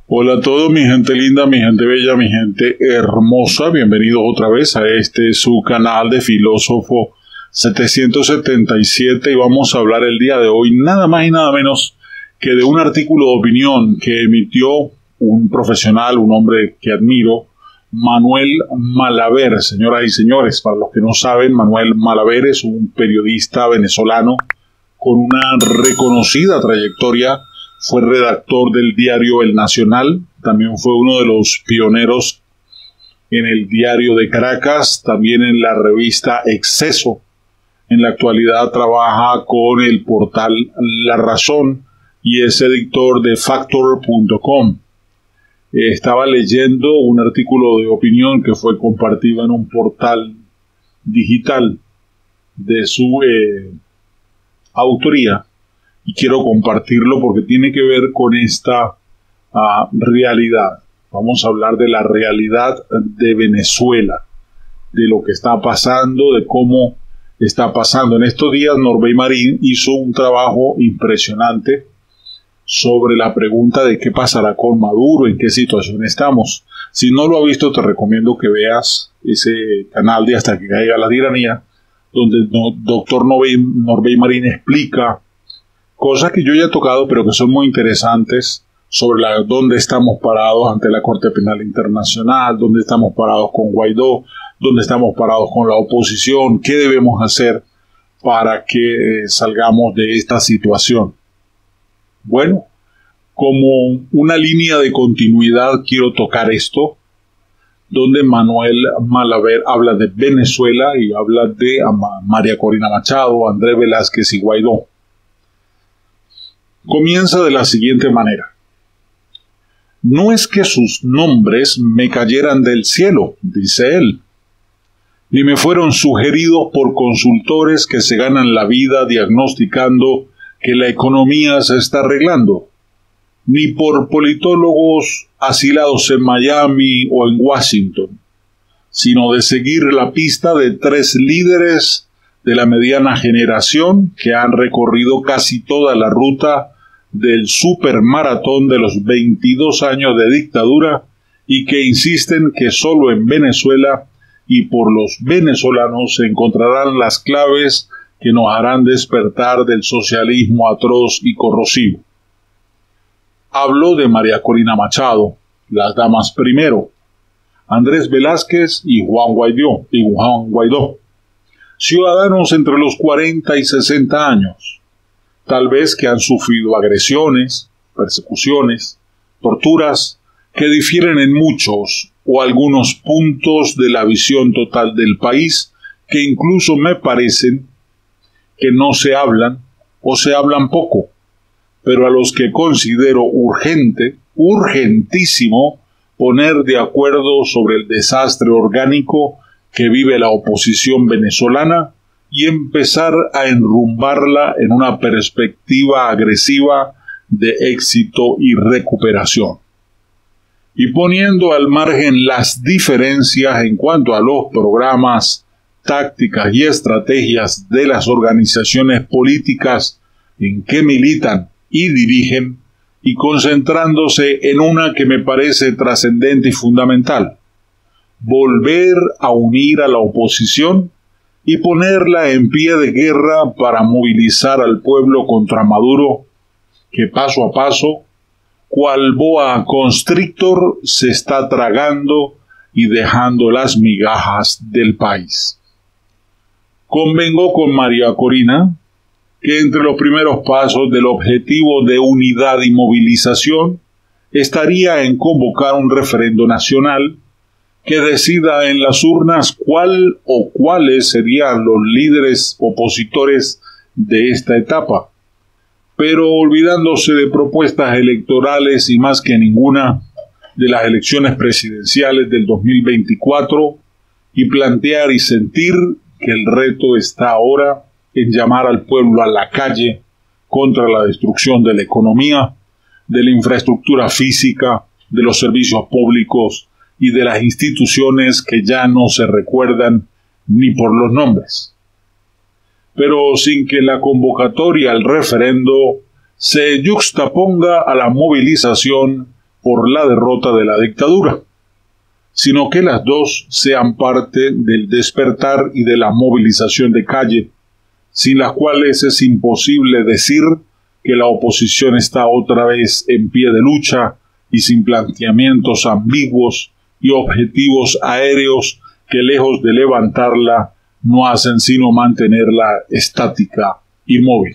Hola a todos, mi gente linda, mi gente bella, mi gente hermosa. Bienvenidos otra vez a su canal de Filósofo 777 y vamos a hablar el día de hoy nada más y nada menos que de un artículo de opinión que emitió un profesional, un hombre que admiro, Manuel Malaver. Señoras y señores, para los que no saben, Manuel Malaver es un periodista venezolano con una reconocida trayectoria. Fue redactor del diario El Nacional, también fue uno de los pioneros en el diario de Caracas, también en la revista Exceso. En la actualidad trabaja con el portal La Razón y es editor de Factor.com. Estaba leyendo un artículo de opinión que fue compartido en un portal digital de su autoría. Y quiero compartirlo porque tiene que ver con esta realidad. Vamos a hablar de la realidad de Venezuela, de lo que está pasando, de cómo está pasando. En estos días Norbey Marín hizo un trabajo impresionante sobre la pregunta de qué pasará con Maduro, en qué situación estamos. Si no lo has visto, te recomiendo que veas ese canal de Hasta que caiga la tiranía, donde el doctor Norbey Marín explica cosas que yo ya he tocado, pero que son muy interesantes sobre dónde estamos parados ante la Corte Penal Internacional, dónde estamos parados con Guaidó, dónde estamos parados con la oposición, qué debemos hacer para que salgamos de esta situación. Bueno, como una línea de continuidad quiero tocar esto, donde Manuel Malaver habla de Venezuela y habla de María Corina Machado, Andrés Velázquez y Guaidó. Comienza de la siguiente manera. No es que sus nombres me cayeran del cielo, dice él, ni me fueron sugeridos por consultores que se ganan la vida diagnosticando que la economía se está arreglando, ni por politólogos asilados en Miami o en Washington, sino de seguir la pista de 3 líderes de la mediana generación que han recorrido casi toda la ruta del supermaratón de los 22 años de dictadura y que insisten que solo en Venezuela y por los venezolanos se encontrarán las claves que nos harán despertar del socialismo atroz y corrosivo. Hablo de María Corina Machado, las damas primero, Andrés Velázquez y Juan Guaidó, ciudadanos entre los 40 y 60 años, tal vez que han sufrido agresiones, persecuciones, torturas, que difieren en muchos o algunos puntos de la visión total del país, que incluso me parecen que no se hablan o se hablan poco, pero a los que considero urgentísimo, poner de acuerdo sobre el desastre orgánico que vive la oposición venezolana y empezar a enrumbarla en una perspectiva agresiva de éxito y recuperación. Y poniendo al margen las diferencias en cuanto a los programas, tácticas y estrategias de las organizaciones políticas en que militan y dirigen, y concentrándose en una que me parece trascendente y fundamental: volver a unir a la oposición y ponerla en pie de guerra para movilizar al pueblo contra Maduro, que paso a paso, cual boa constrictor, se está tragando y dejando las migajas del país. Convengo con María Corina que entre los primeros pasos del objetivo de unidad y movilización estaría en convocar un referendo nacional que decida en las urnas cuál o cuáles serían los líderes opositores de esta etapa, pero olvidándose de propuestas electorales y más que ninguna de las elecciones presidenciales del 2024 y plantear y sentir que el reto está ahora en llamar al pueblo a la calle contra la destrucción de la economía, de la infraestructura física, de los servicios públicos y de las instituciones que ya no se recuerdan ni por los nombres. Pero sin que la convocatoria al referendo se yuxtaponga a la movilización por la derrota de la dictadura, sino que las dos sean parte del despertar y de la movilización de calle, sin las cuales es imposible decir que la oposición está otra vez en pie de lucha y sin planteamientos ambiguos y objetivos aéreos que, lejos de levantarla, no hacen sino mantenerla estática y móvil.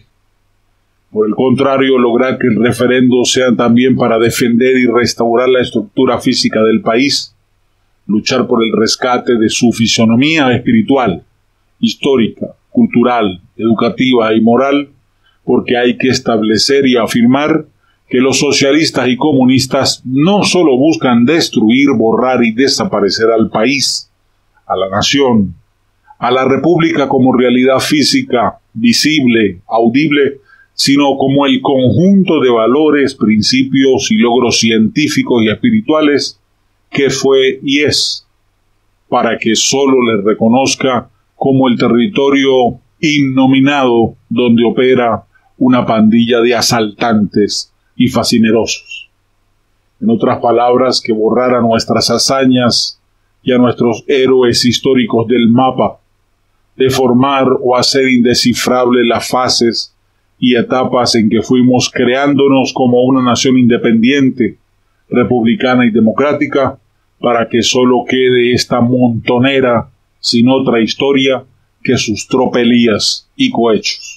Por el contrario, lograr que el referendo sea también para defender y restaurar la estructura física del país, luchar por el rescate de su fisonomía espiritual, histórica, cultural, educativa y moral, porque hay que establecer y afirmar que los socialistas y comunistas no solo buscan destruir, borrar y desaparecer al país, a la nación, a la república como realidad física, visible, audible, sino como el conjunto de valores, principios y logros científicos y espirituales que fue y es, para que sólo le reconozca como el territorio innominado donde opera una pandilla de asaltantes y fascinerosos. En otras palabras, que borrara nuestras hazañas y a nuestros héroes históricos del mapa, deformar o hacer indescifrables las fases y etapas en que fuimos creándonos como una nación independiente, republicana y democrática, para que sólo quede esta montonera sin otra historia que sus tropelías y cohechos.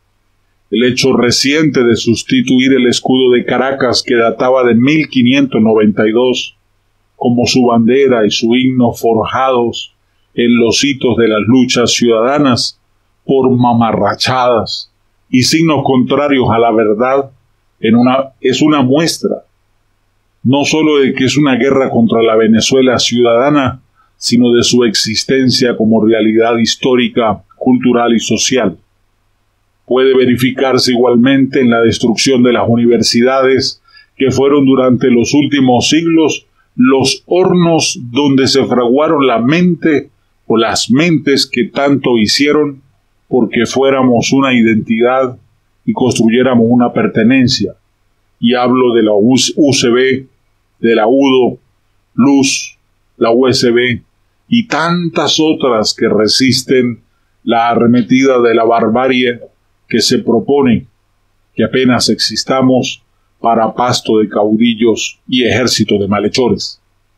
El hecho reciente de sustituir el escudo de Caracas, que databa de 1592, como su bandera y su himno forjados en los hitos de las luchas ciudadanas, por mamarrachadas y signos contrarios a la verdad, es una muestra, no sólo de que es una guerra contra la Venezuela ciudadana, sino de su existencia como realidad histórica, cultural y social. Puede verificarse igualmente en la destrucción de las universidades, que fueron durante los últimos siglos los hornos donde se fraguaron la mente o las mentes que tanto hicieron porque fuéramos una identidad y construyéramos una pertenencia. Y hablo de la UCB, de la UDO, Luz, la USB y tantas otras que resisten la arremetida de la barbarie que se propone que apenas existamos para pasto de caudillos y ejército de malhechores.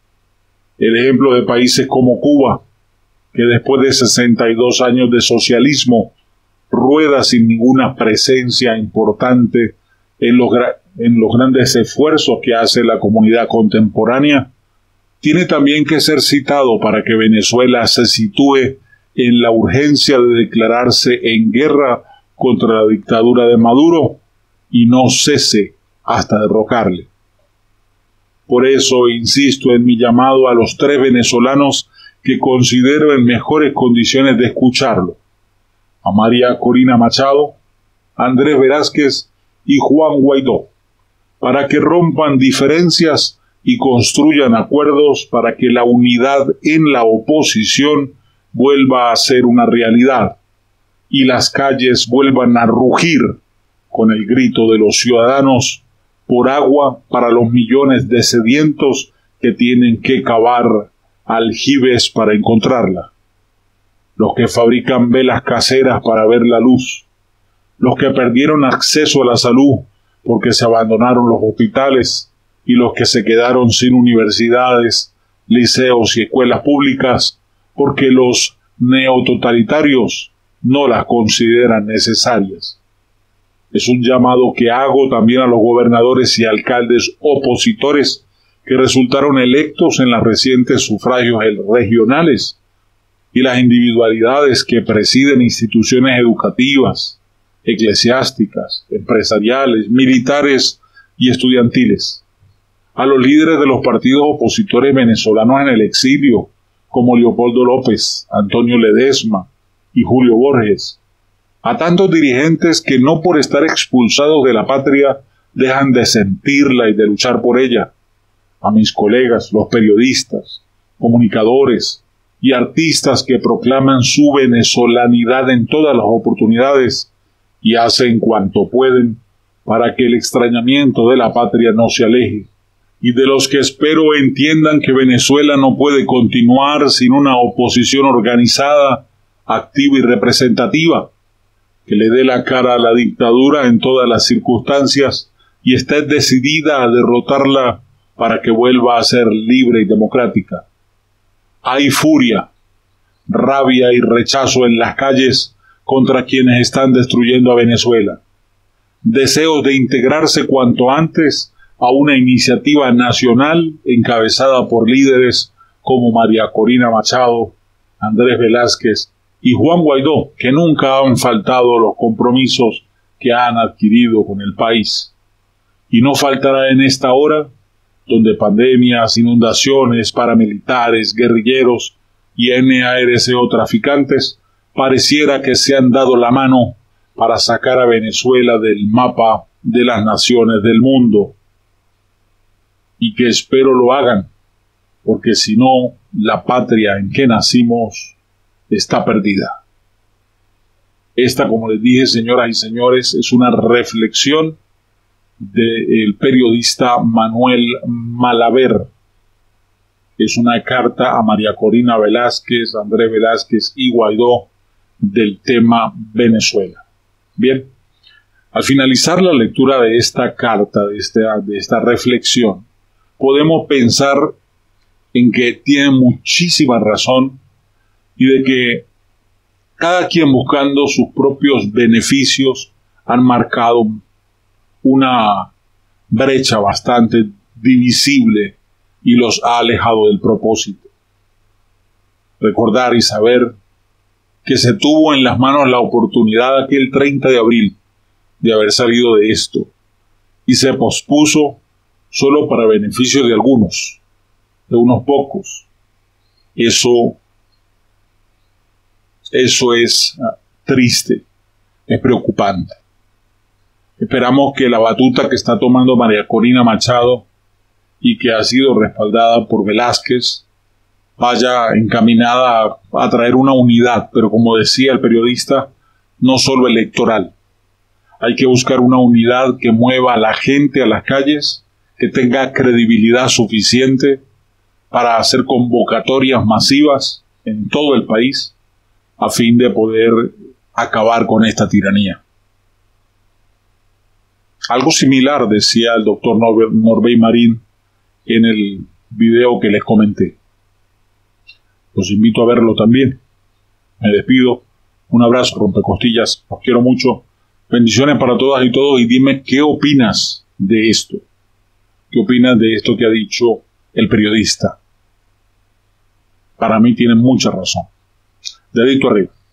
El ejemplo de países como Cuba, que después de 62 años de socialismo rueda sin ninguna presencia importante en los grandes esfuerzos que hace la comunidad contemporánea, tiene también que ser citado para que Venezuela se sitúe en la urgencia de declararse en guerra contra la dictadura de Maduro y no cese hasta derrocarle. Por eso insisto en mi llamado a los 3 venezolanos que considero en mejores condiciones de escucharlo: a María Corina Machado, Andrés Velázquez y Juan Guaidó, para que rompan diferencias y construyan acuerdos para que la unidad en la oposición vuelva a ser una realidad y las calles vuelvan a rugir con el grito de los ciudadanos por agua para los millones de sedientos que tienen que cavar aljibes para encontrarla. Los que fabrican velas caseras para ver la luz, los que perdieron acceso a la salud porque se abandonaron los hospitales y los que se quedaron sin universidades, liceos y escuelas públicas porque los neototalitarios no las consideran necesarias. Es un llamado que hago también a los gobernadores y alcaldes opositores que resultaron electos en los recientes sufragios regionales y las individualidades que presiden instituciones educativas, eclesiásticas, empresariales, militares y estudiantiles. A los líderes de los partidos opositores venezolanos en el exilio, como Leopoldo López, Antonio Ledesma y Julio Borges. A tantos dirigentes que no por estar expulsados de la patria dejan de sentirla y de luchar por ella. A mis colegas, los periodistas, comunicadores y artistas que proclaman su venezolanidad en todas las oportunidades y hacen cuanto pueden para que el extrañamiento de la patria no se aleje y de los que espero entiendan que Venezuela no puede continuar sin una oposición organizada, activa y representativa, que le dé la cara a la dictadura en todas las circunstancias y esté decidida a derrotarla para que vuelva a ser libre y democrática. Hay furia, rabia y rechazo en las calles contra quienes están destruyendo a Venezuela. Deseos de integrarse cuanto antes a una iniciativa nacional encabezada por líderes como María Corina Machado, Andrés Velázquez y Juan Guaidó, que nunca han faltado los compromisos que han adquirido con el país. Y no faltará en esta hora, donde pandemias, inundaciones, paramilitares, guerrilleros y NARCO traficantes pareciera que se han dado la mano para sacar a Venezuela del mapa de las naciones del mundo. Y que espero lo hagan, porque si no, la patria en que nacimos está perdida. Esta, como les dije, señoras y señores, es una reflexión del periodista Manuel Malaver. Es una carta a María Corina Velázquez, Andrés Velázquez y Guaidó del tema Venezuela. Bien, al finalizar la lectura de esta carta, de esta reflexión, podemos pensar en que tiene muchísima razón y de que cada quien buscando sus propios beneficios han marcado una brecha bastante divisible y los ha alejado del propósito. Recordar y saber que se tuvo en las manos la oportunidad aquel 30 de abril de haber salido de esto y se pospuso solo para beneficio de algunos, de unos pocos. Eso es triste, es preocupante. Esperamos que la batuta que está tomando María Corina Machado y que ha sido respaldada por Velázquez vaya encaminada a traer una unidad, pero como decía el periodista, no solo electoral. Hay que buscar una unidad que mueva a la gente a las calles, que tenga credibilidad suficiente para hacer convocatorias masivas en todo el país a fin de poder acabar con esta tiranía. Algo similar decía el doctor Norbey Marín en el video que les comenté. Los invito a verlo también. Me despido. Un abrazo, rompecostillas. Los quiero mucho. Bendiciones para todas y todos. Y dime qué opinas de esto. ¿Qué opinas de esto que ha dicho el periodista? Para mí tiene mucha razón. Dedito arriba.